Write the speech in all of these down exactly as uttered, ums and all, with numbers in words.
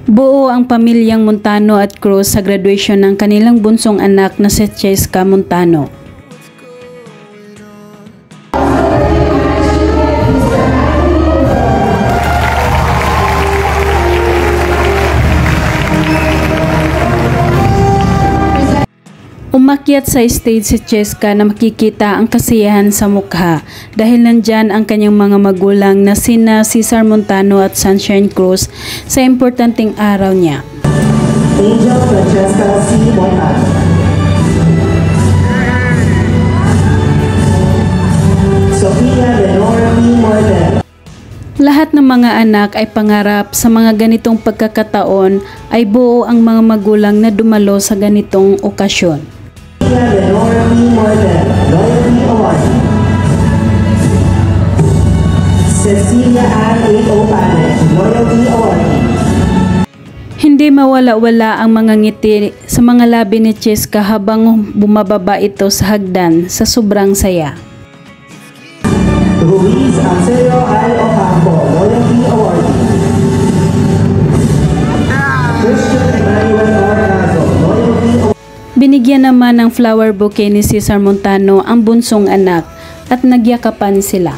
Buo ang pamilyang Montano at Cruz sa graduation ng kanilang bunsong anak na si Cheska Montano. Umakyat sa stage si Cheska na makikita ang kasiyahan sa mukha dahil nandyan ang kanyang mga magulang na sina Cesar Montano at Sunshine Cruz sa importanteng araw niya. Angel Francesca C. Montano. Sofia Lenora P. Morgan. Lahat ng mga anak ay pangarap sa mga ganitong pagkakataon ay buo ang mga magulang na dumalo sa ganitong okasyon. Lenora P. Morgan, Loyalty Award. Cecilia Ann A. Opane, Loyalty Award. Hindi mawala-wala ang mga ngiti sa mga labi ni Cheska habang bumababa ito sa hagdan sa sobrang saya. Ruiz Acero I. Ocampo, Loyalty Award. Christian Emmanuel Ornazo, Loyalty Award. Binigyan naman ng flower bouquet ni Cesar Montano ang bunsong anak at nagyakapan sila.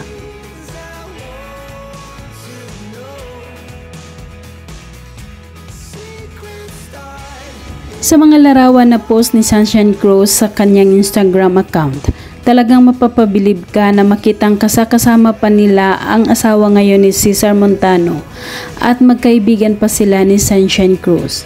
Sa mga larawan na post ni Sunshine Cruz sa kanyang Instagram account, talagang mapapabilib ka na makitang kasakasama pa nila ang asawa ngayon ni Cesar Montano at magkaibigan pa sila ni Sunshine Cruz.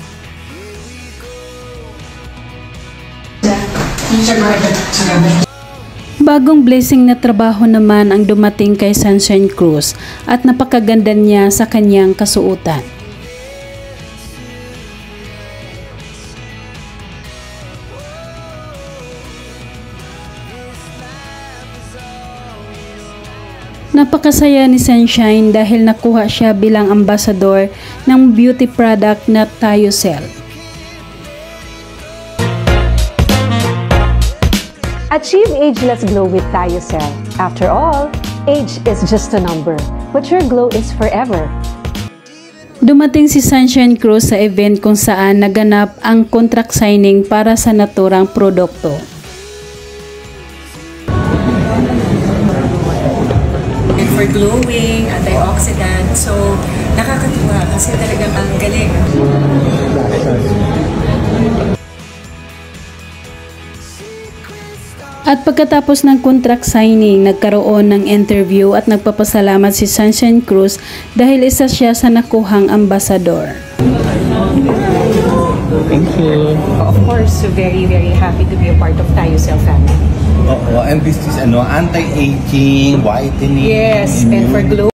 Bagong blessing na trabaho naman ang dumating kay Sunshine Cruz at napakaganda niya sa kanyang kasuotan. Napakasaya ni Sunshine dahil nakuha siya bilang ambasador ng beauty product na Thiocel. Achieve ageless glow with Thiocel. After all, age is just a number, but your glow is forever. Dumating si Sunshine Cruz sa event kung saan naganap ang contract signing para sa naturang produkto. And for glowing, antioxidant, so nakakatuwa kasi talagang ang galing. At pagkatapos ng contract signing, nagkaroon ng interview at nagpapasalamat si Sunshine Cruz dahil isa siya sa nakuhang ambasador. Thank you. Of course, very, very happy to be a part of Thiocel family. Oh, and this is ano, anti-aging, whitening. Yes, and for glow.